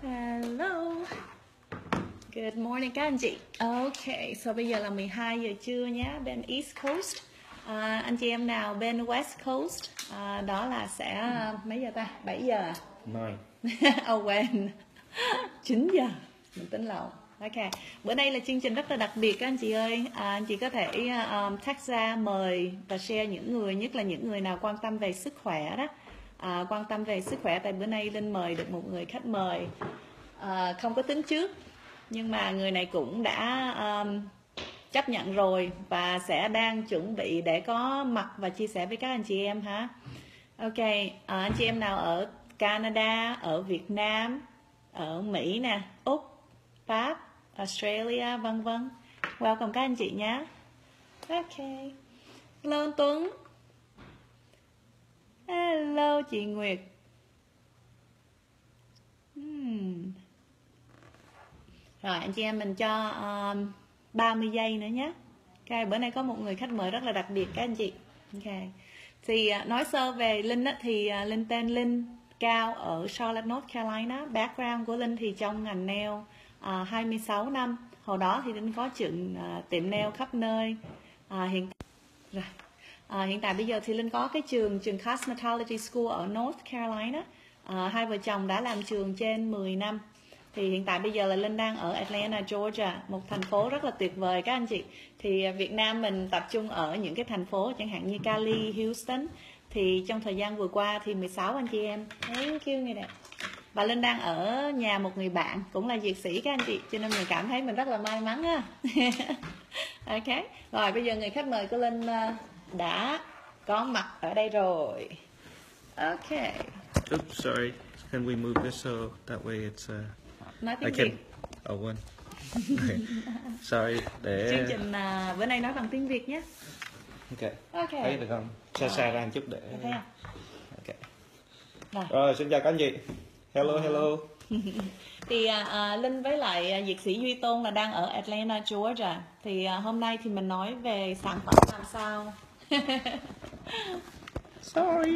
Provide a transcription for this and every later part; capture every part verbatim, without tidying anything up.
Hello. Good morning các anh chị. Ok, so bây giờ là mười hai giờ trưa nhé, bên East Coast. À, anh chị em nào bên West Coast, à, đó là sẽ mấy giờ ta? bảy giờ à? Nine. Oh, quên. chín giờ. Mình tính lộn. Ok, bữa nay là chương trình rất là đặc biệt các anh chị ơi. À, anh chị có thể um, text ra mời và share những người, nhất là những người nào quan tâm về sức khỏe đó. À, quan tâm về sức khỏe, tại bữa nay Linh mời được một người khách mời à, không có tính trước, nhưng mà người này cũng đã um, chấp nhận rồi và sẽ đang chuẩn bị để có mặt và chia sẻ với các anh chị em ha. Ok, à, anh chị em nào ở Canada, ở Việt Nam, ở Mỹ nè, Úc, Pháp, Australia, vân vân, welcome các anh chị nhé. Ok, hello anh Tuấn. Hello chị Nguyệt. Hmm. Rồi anh chị em mình cho um, ba mươi giây nữa nhé. Ok, bữa nay có một người khách mời rất là đặc biệt các anh chị. Ok, thì uh, nói sơ về Linh á, thì uh, Linh tên Linh Cao ở Charlotte, North Carolina. Background của Linh thì trong ngành nail uh, hai mươi sáu năm. Hồi đó thì Linh có chuyện uh, tiệm nail khắp nơi. Uh, hiện rồi. À, hiện tại bây giờ thì Linh có cái trường trường Cosmetology School ở North Carolina. À, hai vợ chồng đã làm trường trên mười năm. Thì hiện tại bây giờ là Linh đang ở Atlanta, Georgia, một thành phố rất là tuyệt vời các anh chị. Thì Việt Nam mình tập trung ở những cái thành phố chẳng hạn như Cali, Houston. Thì trong thời gian vừa qua thì mười sáu anh chị em. Thank you người đẹp. Và Linh đang ở nhà một người bạn cũng là dược sĩ các anh chị, cho nên mình cảm thấy mình rất là may mắn ha. Ok, rồi bây giờ người khách mời của Linh đã có mặt ở đây rồi. Ok. Oops, sorry. Can we move this so that way it's uh, Nói I tiếng can. Việt. Oh, one. Okay. Sorry. Để. Chương trình uh, bữa nay nói bằng tiếng Việt nhé. Ok. Ok. Thấy được không? Xa xa ra một chút để. Thấy không? Ok. Rồi. Rồi, xin chào các anh chị. Hello, hello. Thì uh, Linh với lại uh, dược sĩ Duy Tôn là đang ở Atlanta, Georgia. Thì uh, hôm nay thì mình nói về sản phẩm làm sao. Sorry.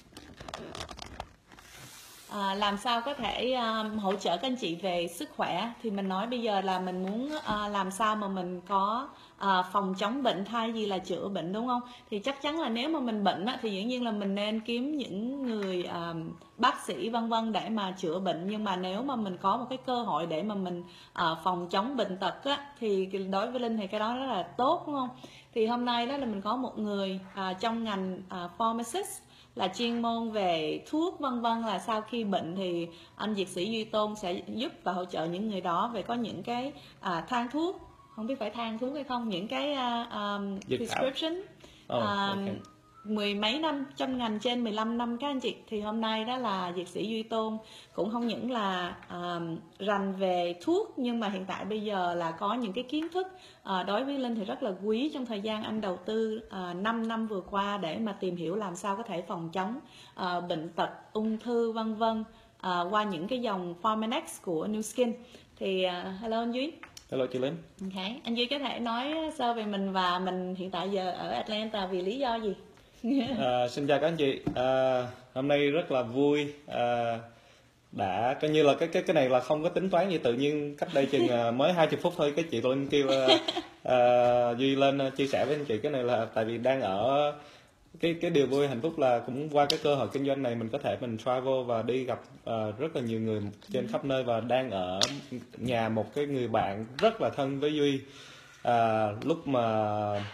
À, làm sao có thể um, hỗ trợ các anh chị về sức khỏe. Thì mình nói bây giờ là mình muốn uh, làm sao mà mình có uh, phòng chống bệnh thay vì là chữa bệnh, đúng không? Thì chắc chắn là nếu mà mình bệnh á, thì dĩ nhiên là mình nên kiếm những người um, bác sĩ vân vân để mà chữa bệnh. Nhưng mà nếu mà mình có một cái cơ hội để mà mình uh, phòng chống bệnh tật á, thì đối với Linh thì cái đó rất là tốt, đúng không? Thì hôm nay đó là mình có một người uh, trong ngành uh, pharmacist, là chuyên môn về thuốc vân vân, là sau khi bệnh thì anh dược sĩ Duy Tôn sẽ giúp và hỗ trợ những người đó về có những cái à, thang thuốc, không biết phải thang thuốc hay không, những cái uh, um, prescription oh, okay. um, mười mấy năm trong ngành, trên mười lăm năm các anh chị. Thì hôm nay đó là dược sĩ Duy Tôn cũng không những là um, rành về thuốc, nhưng mà hiện tại bây giờ là có những cái kiến thức uh, đối với Linh thì rất là quý trong thời gian anh đầu tư uh, năm năm vừa qua để mà tìm hiểu làm sao có thể phòng chống uh, bệnh tật, ung thư vân vân uh, qua những cái dòng Pharmanex của New Skin. Thì uh, hello anh Duy. Hello chị Linh. Okay. Anh Duy có thể nói sơ về mình và mình hiện tại giờ ở Atlanta vì lý do gì? À, xin chào các anh chị. À, hôm nay rất là vui. À, đã coi như là cái cái cái này là không có tính toán gì, tự nhiên cách đây chừng uh, mới hai mươi phút thôi cái chị Linh kêu uh, uh, Duy lên uh, chia sẻ với anh chị. Cái này là tại vì đang ở cái cái điều vui hạnh phúc là cũng qua cái cơ hội kinh doanh này mình có thể mình travel và đi gặp uh, rất là nhiều người trên khắp nơi, và đang ở nhà một cái người bạn rất là thân với Duy. Uh, lúc mà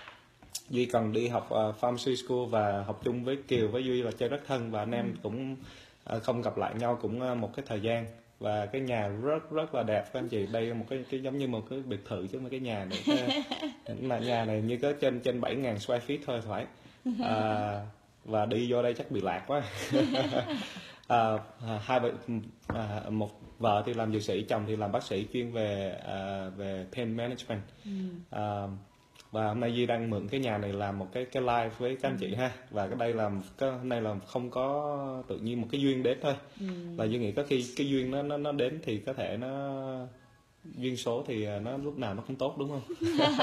Duy còn đi học uh, pharmacy school và học chung với Kiều với Duy là chơi rất thân, và anh em cũng uh, không gặp lại nhau cũng uh, một cái thời gian. Và cái nhà rất rất là đẹp các anh chị. Đây là một cái, cái giống như một cái biệt thự chứ không phải cái nhà này. Cái, mà nhà này như có trên trên bảy nghìn square feet thôi phải. À, và đi vô đây chắc bị lạc quá. à, hai vợ à, một vợ thì làm dược sĩ, chồng thì làm bác sĩ chuyên về à, về pain management. À, và hôm nay Duy đang mượn cái nhà này làm một cái cái live với các anh chị ha. Và cái đây là cái hôm nay là không có tự nhiên một cái duyên đến thôi. Ừ. Và Duy nghĩ có khi cái duyên nó nó nó đến thì có thể nó duyên số thì nó lúc nào nó cũng tốt, đúng không?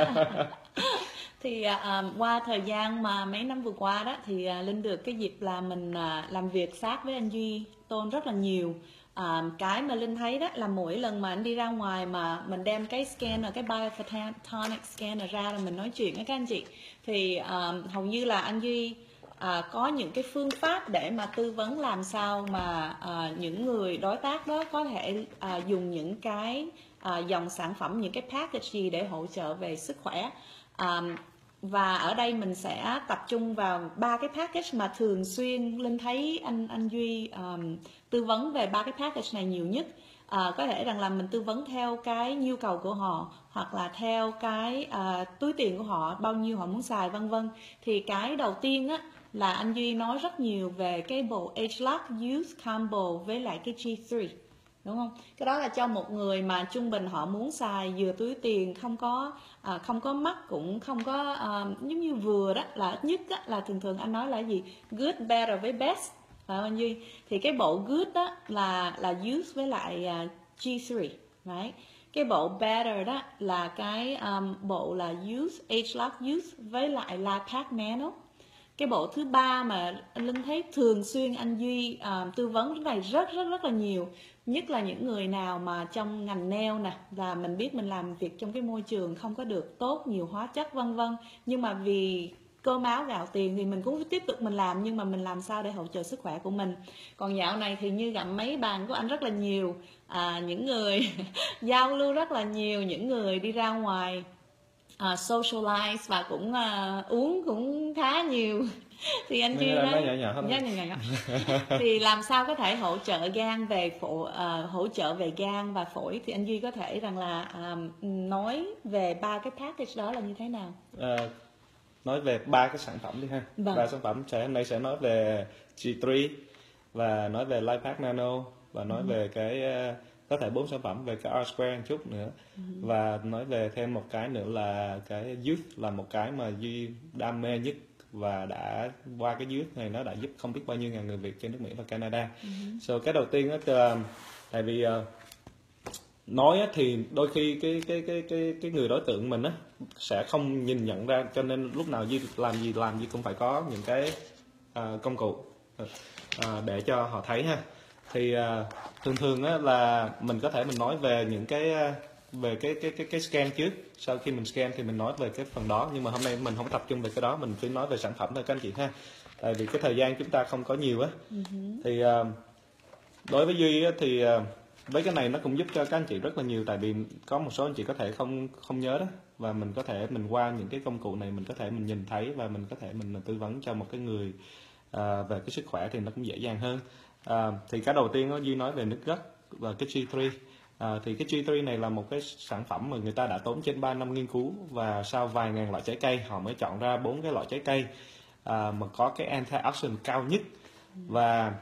Thì uh, qua thời gian mà mấy năm vừa qua đó thì uh, Linh được cái dịp là mình uh, làm việc sát với anh Duy Tôn rất là nhiều. À, cái mà Linh thấy đó là mỗi lần mà anh đi ra ngoài mà mình đem cái scanner, cái Biophotonic scanner ra là mình nói chuyện với các anh chị, thì um, hầu như là anh Duy à, có những cái phương pháp để mà tư vấn làm sao mà à, những người đối tác đó có thể à, dùng những cái à, dòng sản phẩm, những cái package gì để hỗ trợ về sức khỏe. à, và ở đây mình sẽ tập trung vào ba cái package mà thường xuyên Linh thấy anh anh Duy um, tư vấn về ba cái package này nhiều nhất. À, có thể rằng là mình tư vấn theo cái nhu cầu của họ, hoặc là theo cái à, túi tiền của họ, bao nhiêu họ muốn xài vân vân. Thì cái đầu tiên á là anh Duy nói rất nhiều về cái bộ ageLOC Youth Combo với lại cái G ba, đúng không? Cái đó là cho một người mà trung bình họ muốn xài vừa túi tiền, không có à, không có mắc, cũng không có à, giống như vừa đó, là ít nhất á, là thường thường anh nói là gì, good, better với best, phải không anh Duy? Thì cái bộ good đó là là youth với lại uh, G ba, right? Cái bộ better đó là cái um, bộ là youth, ageLOC Youth với lại LifePak Nano. Cái bộ thứ ba mà anh Linh thấy thường xuyên anh Duy uh, tư vấn cái này rất rất rất là nhiều, nhất là những người nào mà trong ngành nail nè, là mình biết mình làm việc trong cái môi trường không có được tốt, nhiều hóa chất vân vân, nhưng mà vì cơm áo gạo tiền thì mình cũng tiếp tục mình làm, nhưng mà mình làm sao để hỗ trợ sức khỏe của mình. Còn dạo này thì như gặm mấy bàn của anh rất là nhiều, à, những người giao lưu rất là nhiều, những người đi ra ngoài uh, socialize và cũng uh, uống cũng khá nhiều. Thì anh Duy nói nhỏ nhỏ, nhỏ, nhỏ, nhỏ. Thì làm sao có thể hỗ trợ gan về phổi, uh, hỗ trợ về gan và phổi, thì anh Duy có thể rằng là um, nói về ba cái package đó là như thế nào? À, nói về ba cái sản phẩm đi ha. Vâng. Ba sản phẩm sẽ hôm nay sẽ nói về G ba và nói về LifePak Nano và nói ừ. về cái có thể bốn sản phẩm về cái R Square một chút nữa, ừ. và nói về thêm một cái nữa là cái Youth, là một cái mà Duy đam mê nhất và đã qua cái Youth này nó đã giúp không biết bao nhiêu ngàn người Việt trên nước Mỹ và Canada. Ừ. So cái đầu tiên đó, tại vì uh, nói thì đôi khi cái cái cái cái cái người đối tượng mình á sẽ không nhìn nhận ra, cho nên lúc nào Duy làm gì làm gì cũng phải có những cái uh, công cụ uh, để cho họ thấy ha. Thì uh, thường thường á là mình có thể mình nói về những cái uh, về cái cái cái cái scan trước, sau khi mình scan thì mình nói về cái phần đó, nhưng mà hôm nay mình không tập trung về cái đó, mình chỉ nói về sản phẩm thôi các anh chị ha, tại vì cái thời gian chúng ta không có nhiều á. Uh-huh. Thì uh, đối với Duy á, thì uh, với cái này nó cũng giúp cho các anh chị rất là nhiều, tại vì có một số anh chị có thể không không nhớ đó, và mình có thể mình qua những cái công cụ này mình có thể mình nhìn thấy và mình có thể mình tư vấn cho một cái người à, về cái sức khỏe thì nó cũng dễ dàng hơn. À, thì cái đầu tiên đó, Duy nói về nước gất và cái G ba. À, thì cái G ba này là một cái sản phẩm mà người ta đã tốn trên ba năm nghiên cứu, và sau vài ngàn loại trái cây họ mới chọn ra bốn cái loại trái cây à, mà có cái antioxidant cao nhất. Và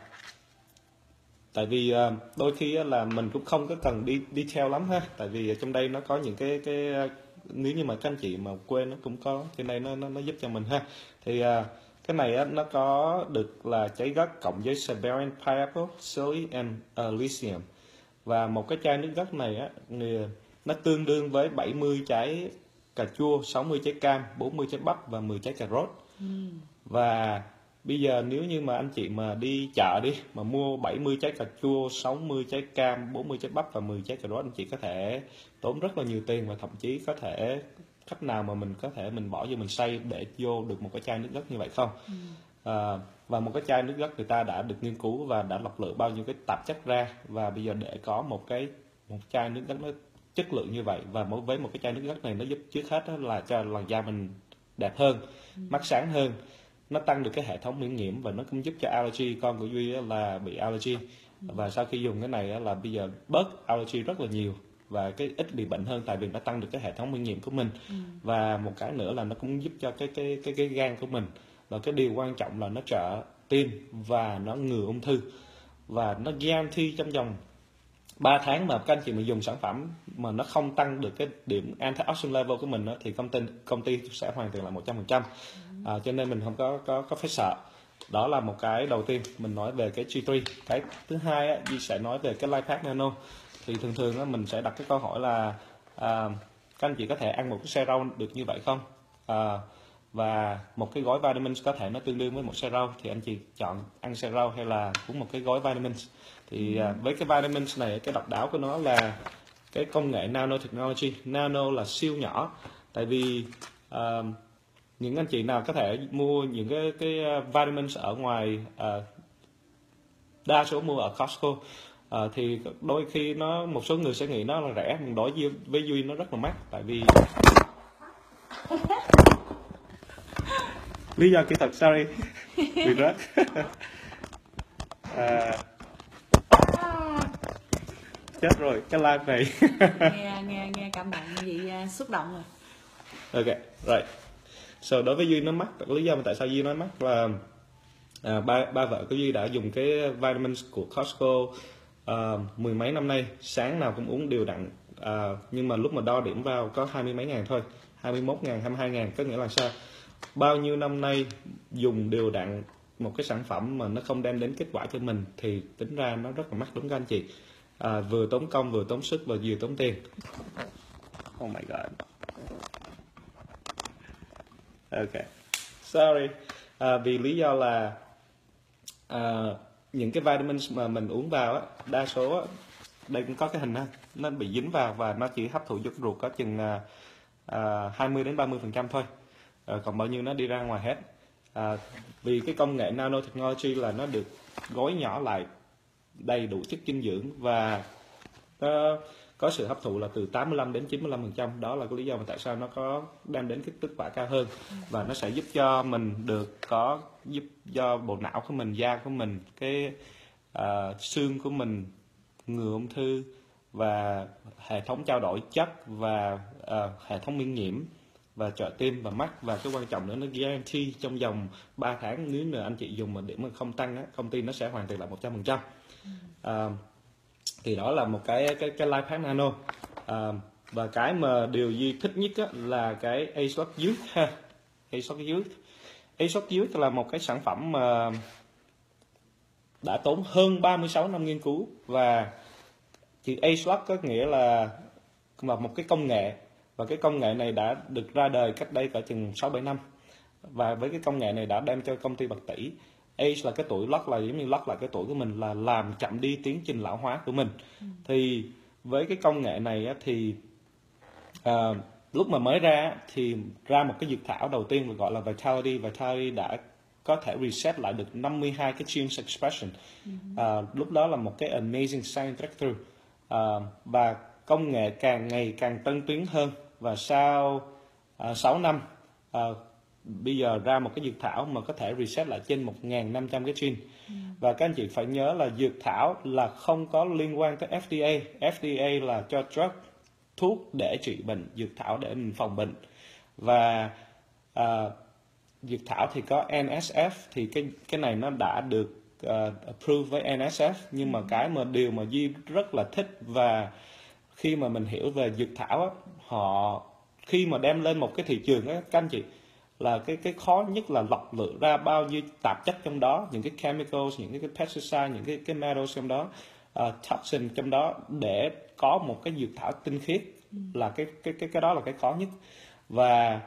tại vì đôi khi là mình cũng không có cần đi detail lắm ha, tại vì trong đây nó có những cái cái nếu như mà các anh chị mà quên nó cũng có trên đây, nó nó, nó giúp cho mình ha. Thì cái này nó có được là trái gất cộng với Siberian pineapple, psyllium and uh, lithium, và một cái chai nước gất này á nó tương đương với bảy mươi trái cà chua, sáu mươi trái cam, bốn mươi trái bắp và mười trái cà rốt. Ừ. Và bây giờ nếu như mà anh chị mà đi chợ đi mà mua bảy mươi trái cà chua, sáu mươi trái cam, bốn mươi trái bắp và mười trái cà rốt, anh chị có thể tốn rất là nhiều tiền, và thậm chí có thể cách nào mà mình có thể mình bỏ vô mình xay để vô được một cái chai nước gất như vậy không? Ừ. À, và một cái chai nước gất người ta đã được nghiên cứu và đã lọc lựa bao nhiêu cái tạp chất ra, và bây giờ để có một cái một chai nước gất nó chất lượng như vậy, và với một cái chai nước gất này nó giúp trước hết là cho làn da mình đẹp hơn, ừ. mắt sáng hơn, nó tăng được cái hệ thống miễn nhiễm, và nó cũng giúp cho allergy. Con của Duy là bị allergy, và sau khi dùng cái này là bây giờ bớt allergy rất là nhiều và cái ít bị bệnh hơn, tại vì nó tăng được cái hệ thống miễn nhiễm của mình. Ừ. Và một cái nữa là nó cũng giúp cho cái cái cái cái gan của mình, và cái điều quan trọng là nó trợ tim và nó ngừa ung thư, và nó guarantee trong vòng ba tháng mà các anh chị mà dùng sản phẩm mà nó không tăng được cái điểm antioxidant level của mình đó, thì công ty công ty sẽ hoàn tiền lại một trăm phần trăm. À, cho nên mình không có có có phải sợ. Đó là một cái đầu tiên mình nói về cái G ba. Cái thứ hai á, Duy sẽ nói về cái LifePak Nano. Thì thường thường á, mình sẽ đặt cái câu hỏi là à, các anh chị có thể ăn một cái xe rau được như vậy không? À, và một cái gói vitamins có thể nó tương đương với một xe rau, thì anh chị chọn ăn xe rau hay là uống một cái gói vitamins. Thì ừ. với cái vitamins này, cái độc đáo của nó là cái công nghệ nanotechnology. Nano là siêu nhỏ, tại vì uh, những anh chị nào có thể mua những cái cái vitamins ở ngoài, uh, đa số mua ở Costco, uh, thì đôi khi nó một số người sẽ nghĩ nó là rẻ, nhưng đối với, với Duy nó rất là mắc, tại vì lý do kỹ thuật, sorry, bị rớt. à, chết rồi cái live này. nghe nghe nghe cảm động gì uh, xúc động rồi. Ok, rồi. So đối với Duy nó mắc, lý do mà tại sao Duy nói mắc là à, ba ba vợ của Duy đã dùng cái vitamins của Costco uh, mười mấy năm nay, sáng nào cũng uống đều đặn, uh, nhưng mà lúc mà đo điểm vào có hai mươi mấy ngàn thôi, hai mươi mốt ngàn, hai mươi hai ngàn, có nghĩa là sao? Bao nhiêu năm nay dùng đều đặn một cái sản phẩm mà nó không đem đến kết quả cho mình thì tính ra nó rất là mắc, đúng không anh chị? À, vừa tốn công, vừa tốn sức và vừa tốn tiền. Oh my god. Ok, sorry. À, vì lý do là à, những cái vitamins mà mình uống vào á, đa số á, đây cũng có cái hình đó, nó bị dính vào và nó chỉ hấp thụ vô cái ruột có chừng à, à, hai mươi đến ba mươi phần trăm thôi. À, còn bao nhiêu nó đi ra ngoài hết. À, vì cái công nghệ nanotechnology là nó được gói nhỏ lại đầy đủ chất dinh dưỡng và nó có sự hấp thụ là từ tám mươi lăm đến chín mươi lăm phần trăm. Đó là cái lý do mà tại sao nó có đem đến cái kết quả cao hơn, và nó sẽ giúp cho mình được có giúp cho bộ não của mình, da của mình, cái uh, xương của mình, ngừa ung thư và hệ thống trao đổi chất và uh, hệ thống miễn nhiễm và trợ tim và mắt. Và cái quan trọng nữa, nó guarantee trong vòng ba tháng nếu mà anh chị dùng mà điểm mà không tăng á, công ty nó sẽ hoàn tiền lại một trăm phần trăm. Uh, thì đó là một cái cái cái LifeHack Nano. À, và cái mà điều Duy thích nhất á, là cái AceLock Youth ha. AceLock Youth. AceLock Youth là một cái sản phẩm mà đã tốn hơn ba mươi sáu năm nghiên cứu, và chữ AceLock có nghĩa là một cái công nghệ, và cái công nghệ này đã được ra đời cách đây cả chừng sáu bảy năm, và với cái công nghệ này đã đem cho công ty bạc tỷ. Age là cái tuổi, lock là giống như lock là cái tuổi của mình, là làm chậm đi tiến trình lão hóa của mình. Ừ. Thì với cái công nghệ này á, thì uh, lúc mà mới ra thì ra một cái dược thảo đầu tiên gọi là Vitality. Vitality đã có thể reset lại được năm mươi hai cái gene expression. Ừ. Uh, lúc đó là một cái amazing science breakthrough. Uh, và công nghệ càng ngày càng tân tiến hơn, và sau uh, sáu năm uh, bây giờ ra một cái dược thảo mà có thể reset lại trên một nghìn năm trăm cái gene. Ừ. Và các anh chị phải nhớ là dược thảo là không có liên quan tới F D A. F D A là cho drug, thuốc để trị bệnh, dược thảo để mình phòng bệnh. Và uh, dược thảo thì có N S F, thì cái cái này nó đã được uh, approved với N S F. Nhưng mà cái mà điều mà Duy rất là thích, và khi mà mình hiểu về dược thảo á, họ khi mà đem lên một cái thị trường á, các anh chị, là cái cái khó nhất là lọc lựa ra bao nhiêu tạp chất trong đó, những cái chemicals, những cái, cái pesticide, những cái cái metals trong đó, uh, toxin trong đó, để có một cái dược thảo tinh khiết. Ừ. Là cái cái cái cái đó là cái khó nhất. Và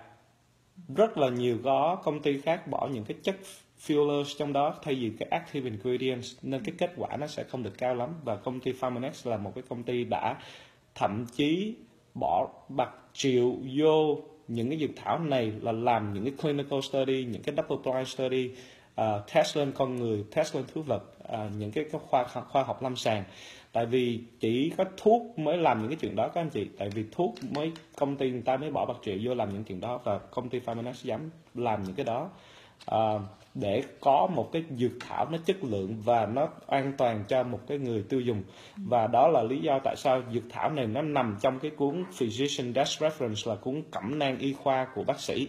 rất là nhiều có công ty khác bỏ những cái chất fillers trong đó thay vì cái active ingredients, nên cái kết quả nó sẽ không được cao lắm. Và công ty Pharmanex là một cái công ty đã thậm chí bỏ bạc triệu vô những cái dược thảo này, là làm những cái clinical study, những cái double blind study, uh, test lên con người, test lên thú vật, uh, những cái, cái khoa khoa học lâm sàng. Tại vì chỉ có thuốc mới làm những cái chuyện đó các anh chị. Tại vì thuốc mới, công ty người ta mới bỏ bạc triệu vô làm những chuyện đó, và công ty Pharmanex dám làm những cái đó uh, để có một cái dược thảo nó chất lượng và nó an toàn cho một cái người tiêu dùng. Và đó là lý do tại sao dược thảo này nó nằm trong cái cuốn Physician Desk Reference, là cuốn cẩm nang y khoa của bác sĩ.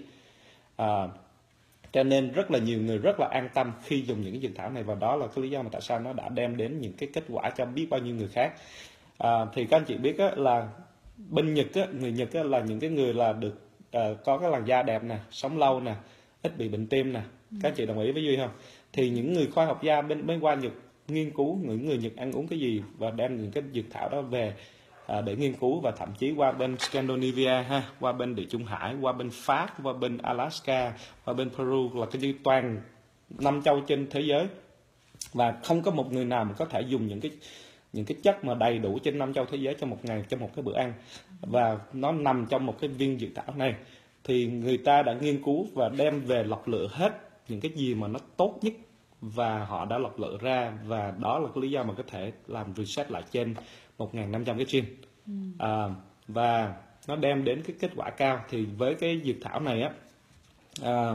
À, cho nên rất là nhiều người rất là an tâm khi dùng những cái dược thảo này, và đó là cái lý do mà tại sao nó đã đem đến những cái kết quả cho biết bao nhiêu người khác. À, thì các anh chị biết á, là bên Nhật á, người Nhật á, là những cái người là được uh, có cái làn da đẹp nè, sống lâu nè, ít bị bệnh tim nè. Các anh chị đồng ý với Duy không? Thì những người khoa học gia bên bên qua Nhật nghiên cứu những người Nhật ăn uống cái gì, và đem những cái dược thảo đó về à, để nghiên cứu, và thậm chí qua bên Scandinavia ha, qua bên Địa Trung Hải, qua bên Pháp, qua bên Alaska, qua bên Peru, là cái như toàn năm châu trên thế giới, và không có một người nào mà có thể dùng những cái những cái chất mà đầy đủ trên năm châu thế giới trong một ngày, trong một cái bữa ăn, và nó nằm trong một cái viên dược thảo này. Thì người ta đã nghiên cứu và đem về lọc lựa hết những cái gì mà nó tốt nhất, và họ đã lọc lựa ra, và đó là cái lý do mà có thể làm research lại trên một nghìn năm trăm cái gene. Ừ. À, và nó đem đến cái kết quả cao. Thì với cái dược thảo này á, à,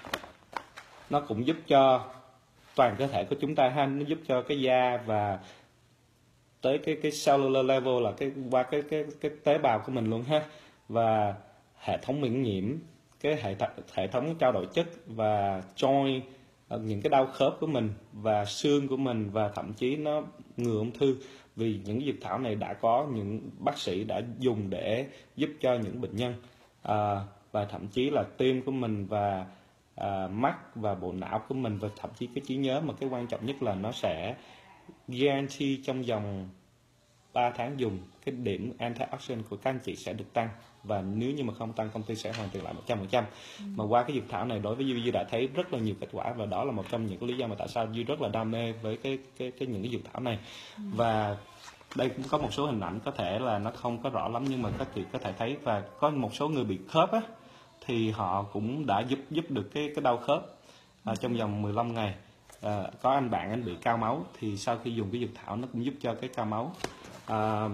nó cũng giúp cho toàn cơ thể của chúng ta ha, nó giúp cho cái da và tới cái cái cellular level, là cái qua cái cái cái tế bào của mình luôn ha, và hệ thống miễn nhiễm, cái hệ th hệ thống trao đổi chất, và joint, những cái đau khớp của mình và xương của mình, và thậm chí nó ngừa ung thư, vì những dược thảo này đã có những bác sĩ đã dùng để giúp cho những bệnh nhân, à, và thậm chí là tim của mình, và à, mắt và bộ não của mình, và thậm chí cái trí nhớ. Mà cái quan trọng nhất là nó sẽ guarantee trong vòng ba tháng dùng, cái điểm antioxidant của các anh chị sẽ được tăng, và nếu như mà không tăng, công ty sẽ hoàn tiền lại một trăm phần trăm. Ừ. Mà qua cái dược thảo này, đối với Duy, Duy đã thấy rất là nhiều kết quả, và đó là một trong những cái lý do mà tại sao Duy rất là đam mê với cái cái cái những cái dược thảo này. Ừ. Và đây cũng có một số hình ảnh có thể là nó không có rõ lắm, nhưng mà các chị có thể thấy, và có một số người bị khớp á, thì họ cũng đã giúp giúp được cái cái đau khớp à, trong vòng mười lăm ngày. À, có anh bạn anh bị cao máu, thì sau khi dùng cái dược thảo nó cũng giúp cho cái cao máu. À,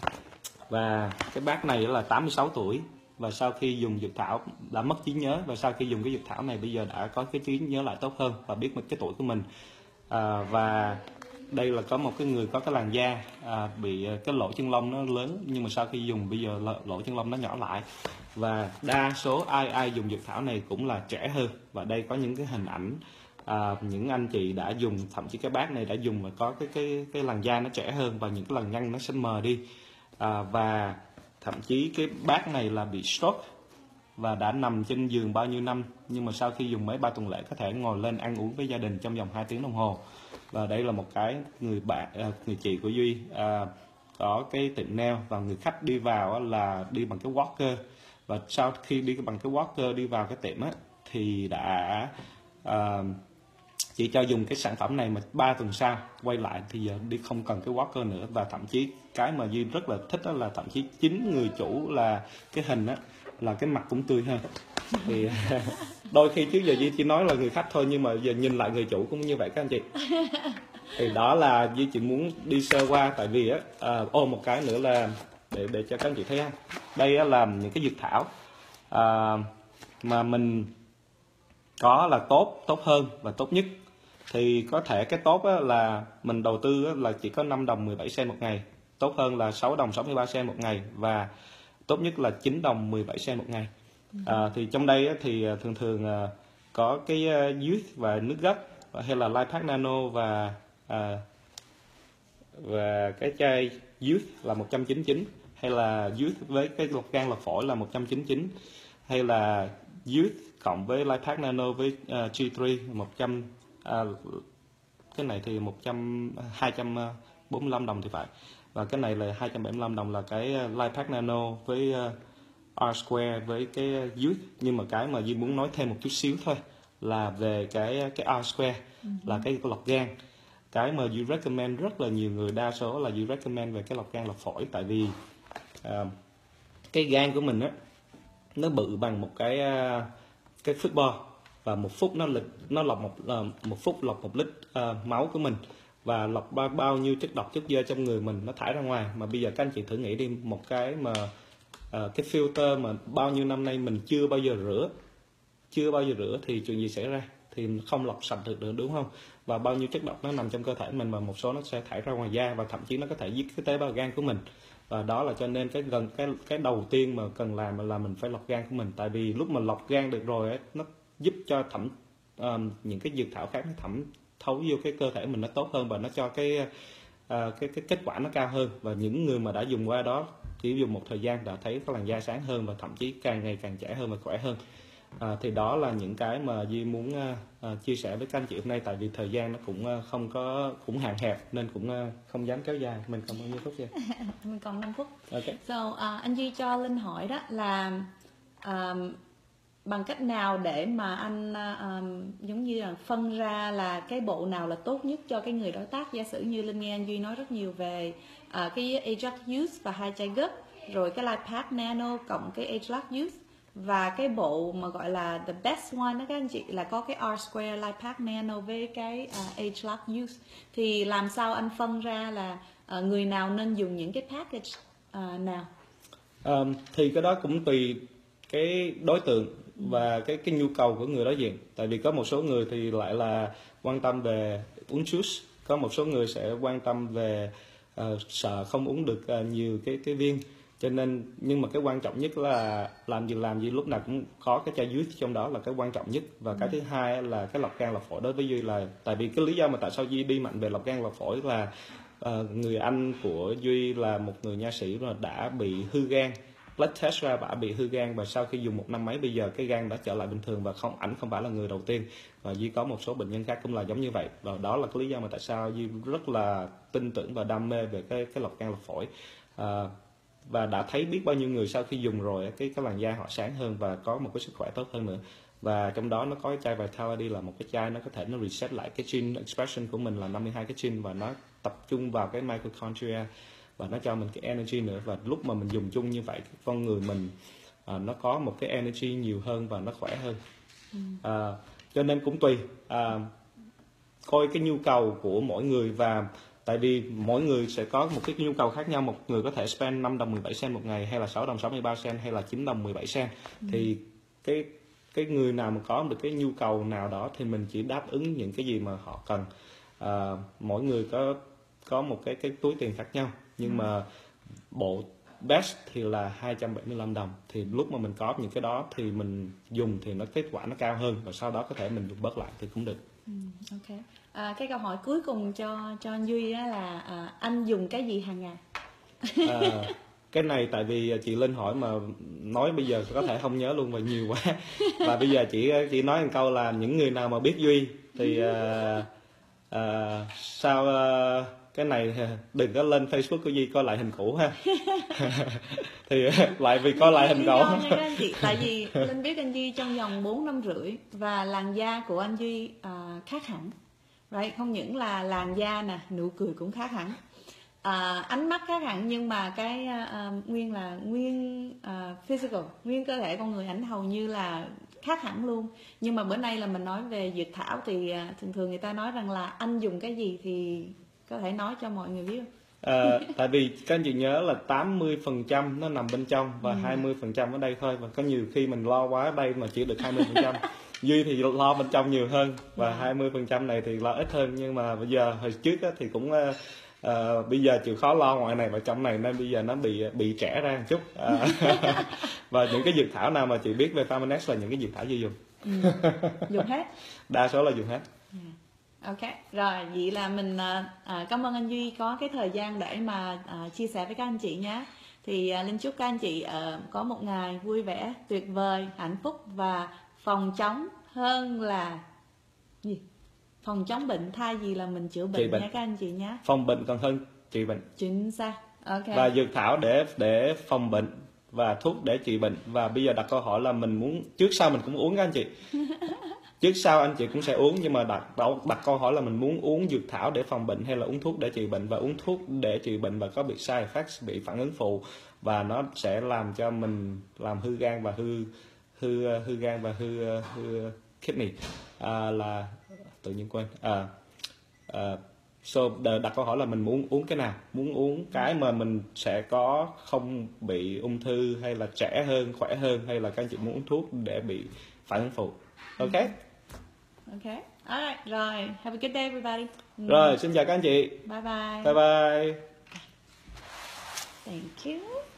và cái bác này là tám mươi sáu tuổi, và sau khi dùng dược thảo đã mất trí nhớ, và sau khi dùng cái dược thảo này bây giờ đã có cái trí nhớ lại tốt hơn và biết cái tuổi của mình. À, và đây là có một cái người có cái làn da à, bị cái lỗ chân lông nó lớn, nhưng mà sau khi dùng bây giờ lỗ chân lông nó nhỏ lại, và đa số ai ai dùng dược thảo này cũng là trẻ hơn. Và đây có những cái hình ảnh à, những anh chị đã dùng, thậm chí cái bác này đã dùng và có cái cái cái làn da nó trẻ hơn, và những cái làn nhăn nó sẽ mờ đi. À, và thậm chí cái bác này là bị stroke và đã nằm trên giường bao nhiêu năm, nhưng mà sau khi dùng mấy ba tuần lễ có thể ngồi lên ăn uống với gia đình trong vòng hai tiếng đồng hồ. Và đây là một cái người bạn, người chị của Duy à, có cái tiệm nail, và người khách đi vào là đi bằng cái walker, và sau khi đi bằng cái walker đi vào cái tiệm á, thì đã à, chỉ cho dùng cái sản phẩm này, mà ba tuần sau quay lại thì giờ đi không cần cái walker nữa. Và thậm chí cái mà Duy rất là thích đó là thậm chí chính người chủ là cái hình á, là cái mặt cũng tươi hơn. Thì đôi khi trước giờ Duy chỉ nói là người khách thôi, nhưng mà giờ nhìn lại người chủ cũng như vậy các anh chị. Thì đó là Duy chỉ muốn đi sơ qua, tại vì á à, ô một cái nữa là để để cho các anh chị thấy ha. Đây á, là những cái dược thảo à, mà mình có là tốt, tốt hơn và tốt nhất. Thì có thể cái tốt á, là mình đầu tư á, là chỉ có năm đồng mười bảy cent một ngày, tốt hơn là sáu đồng sáu mươi ba cent một ngày, và tốt nhất là chín đồng mười bảy cent một ngày. À, thì trong đây á, thì thường thường à, có cái uh, youth và nước gấc, hay là Lipac Nano, và à, và cái chai youth là một trăm chín mươi chín, hay là youth với cái lọc gan lọc phổi là một trăm chín mươi chín, hay là youth cộng với Lipac Nano với uh, G ba một trăm, uh, cái này thì một trăm hai trăm bốn mươi lăm đồng thì phải, và cái này là hai trăm bảy mươi lăm đồng là cái Lipac Nano với uh, R Square với cái youth. Nhưng mà cái mà Duy muốn nói thêm một chút xíu thôi là về cái cái R Square, uh-huh. là cái lọc gan. Cái mà Duy recommend rất là nhiều người, đa số là Duy recommend về cái lọc gan lọc phổi, tại vì uh, cái gan của mình á, nó bự bằng một cái uh, cái football, và một phút nó lịch nó lọc một uh, một phút lọc một lít uh, máu của mình, và lọc bao, bao nhiêu chất độc chất dơ trong người mình nó thải ra ngoài. Mà bây giờ các anh chị thử nghĩ đi, một cái mà uh, cái filter mà bao nhiêu năm nay mình chưa bao giờ rửa chưa bao giờ rửa thì chuyện gì xảy ra? Thì không lọc sạch được nữa, đúng không? Và bao nhiêu chất độc nó nằm trong cơ thể mình, và một số nó sẽ thải ra ngoài da, và thậm chí nó có thể giết cái tế bào gan của mình. Và đó là cho nên cái gần cái cái đầu tiên mà cần làm là mình phải lọc gan của mình. Tại vì lúc mà lọc gan được rồi ấy, nó giúp cho thẩm um, những cái dược thảo khác nó thẩm thấu vô cái cơ thể mình nó tốt hơn, và nó cho cái uh, cái cái kết quả nó cao hơn. Và những người mà đã dùng qua đó chỉ dùng một thời gian đã thấy có làn da sáng hơn, và thậm chí càng ngày càng trẻ hơn và khỏe hơn. À, thì đó là những cái mà Duy muốn uh, uh, chia sẻ với các anh chị hôm nay, tại vì thời gian nó cũng uh, không có cũng hạn hẹp nên cũng uh, không dám kéo dài. Mình còn bao nhiêu phút vậy? Mình còn năm phút. Okay. So uh, anh Duy cho Linh hỏi đó là um, bằng cách nào để mà anh um, giống như là phân ra là cái bộ nào là tốt nhất cho cái người đối tác. Giả sử như Linh nghe anh Duy nói rất nhiều về uh, cái Ageless Youth và hai chai gấp, rồi cái LifePak Nano cộng cái Ageless Youth, và cái bộ mà gọi là the best one đó các anh chị là có cái R Square LifePak Nano với cái uh, Ageless Youth. Thì làm sao anh phân ra là uh, người nào nên dùng những cái package uh, nào? Um, thì cái đó cũng tùy cái đối tượng và cái cái nhu cầu của người đối diện. Tại vì có một số người thì lại là quan tâm về uống juice, có một số người sẽ quan tâm về uh, sợ không uống được uh, nhiều cái cái viên. Cho nên nhưng mà cái quan trọng nhất là làm gì làm gì lúc nào cũng có cái chai juice trong đó là cái quan trọng nhất. Và cái thứ hai là cái lọc gan lọc phổi đối với Duy, là tại vì cái lý do mà tại sao Duy đi mạnh về lọc gan lọc phổi là uh, người anh của Duy là một người nha sĩ mà đã bị hư gan, blood test ra bả bị hư gan, và sau khi dùng một năm mấy bây giờ cái gan đã trở lại bình thường, và không ảnh không phải là người đầu tiên, và Duy có một số bệnh nhân khác cũng là giống như vậy. Và đó là cái lý do mà tại sao Duy rất là tin tưởng và đam mê về cái cái lọc gan lọc phổi. À, và đã thấy biết bao nhiêu người sau khi dùng rồi cái cái làn da họ sáng hơn và có một cái sức khỏe tốt hơn nữa. Và trong đó nó có cái chai Vitality là một cái chai nó có thể nó reset lại cái gene expression của mình là năm mươi hai cái gene, và nó tập trung vào cái mitochondria và nó cho mình cái energy nữa. Và lúc mà mình dùng chung như vậy, con người mình à, nó có một cái energy nhiều hơn và nó khỏe hơn. À, cho nên cũng tùy à, coi cái nhu cầu của mỗi người, và tại vì mỗi người sẽ có một cái nhu cầu khác nhau. Một người có thể spend năm đồng mười bảy cent một ngày, hay là sáu đồng sáu mươi ba cent, hay là chín đồng mười bảy cent. Ừ. Thì cái cái người nào mà có được cái nhu cầu nào đó thì mình chỉ đáp ứng những cái gì mà họ cần. À, mỗi người có có một cái cái túi tiền khác nhau, nhưng ừ. mà bộ best thì là hai trăm bảy mươi lăm đồng. Thì lúc mà mình có những cái đó thì mình dùng thì nó kết quả nó cao hơn, và sau đó có thể mình dùng bớt lại thì cũng được. Ừ, ok. À, cái câu hỏi cuối cùng cho cho anh Duy đó là à, anh dùng cái gì hàng ngày? À, cái này tại vì chị Linh hỏi mà nói bây giờ có thể không nhớ luôn và nhiều quá. Và bây giờ chị chị nói một câu là những người nào mà biết Duy thì à, à, sao à, cái này đừng có lên Facebook của Duy coi lại hình cũ ha. Thì lại vì coi lại hình cũ. Tại vì Linh biết anh Duy trong vòng bốn năm rưỡi và làn da của anh Duy à, khác hẳn. Right? Không những là làn da nè, nụ cười cũng khác hẳn, à, ánh mắt khác hẳn, nhưng mà cái uh, nguyên là nguyên uh, physical, nguyên cơ thể con người ảnh hầu như là khác hẳn luôn. Nhưng mà bữa nay là mình nói về dược thảo thì uh, thường thường người ta nói rằng là anh dùng cái gì thì có thể nói cho mọi người biết không? À, tại vì các anh chị nhớ là tám mươi phần trăm nó nằm bên trong và ừ. hai mươi phần trăm ở đây thôi, và có nhiều khi mình lo quá ở đây mà chỉ được hai mươi phần trăm. Duy thì lo bên trong nhiều hơn, và yeah. hai mươi phần trăm này thì lo ít hơn. Nhưng mà bây giờ hồi trước á, thì cũng uh, uh, bây giờ chịu khó lo ngoài này và trong này, nên bây giờ nó bị bị trẻ ra một chút. Uh, và những cái dược thảo nào mà chị biết về Pharmanex là những cái dược thảo Duy dùng. Ừ. Dùng hết. Đa số là dùng hết. Yeah. Ok, rồi vậy là mình uh, cảm ơn anh Duy có cái thời gian để mà uh, chia sẻ với các anh chị nhé. Thì uh, Linh chúc các anh chị uh, có một ngày vui vẻ, tuyệt vời, hạnh phúc và phòng chống hơn là gì? Phòng chống bệnh thay vì là mình chữa bệnh, bệnh nha các anh chị nhé. Phòng bệnh còn hơn trị bệnh. Chính xác. Ok. Và dược thảo để để phòng bệnh và thuốc để trị bệnh. Và bây giờ đặt câu hỏi là mình muốn trước sau mình cũng uống các anh chị. Trước sau anh chị cũng sẽ uống, nhưng mà đặt đặt câu hỏi là mình muốn uống dược thảo để phòng bệnh hay là uống thuốc để trị bệnh. Và uống thuốc để trị bệnh và có bị side effects, bị phản ứng phụ, và nó sẽ làm cho mình làm hư gan và hư hư hư gan và hư hư kidney, à, là tự nhiên quên. À, à, so đặt câu hỏi là mình muốn uống cái nào, muốn uống cái mà mình sẽ có không bị ung thư, hay là trẻ hơn, khỏe hơn, hay là các anh chị muốn uống thuốc để bị phản ứng phụ. Ok. Ok. Alright, rồi. Have a good day everybody. Rồi, xin chào các anh chị. Bye bye. Bye bye. Thank you.